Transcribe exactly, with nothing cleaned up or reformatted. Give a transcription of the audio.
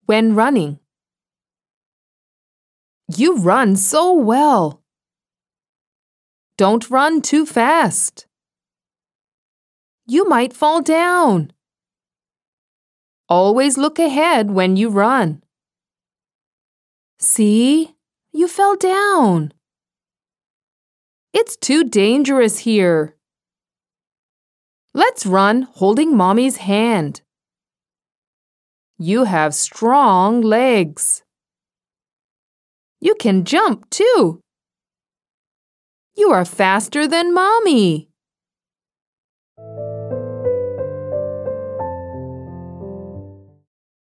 when running. You run so well. Don't run too fast. You might fall down. Always look ahead when you run. See, you fell down. It's too dangerous here. Let's run holding Mommy's hand. You have strong legs. You can jump too. You are faster than Mommy.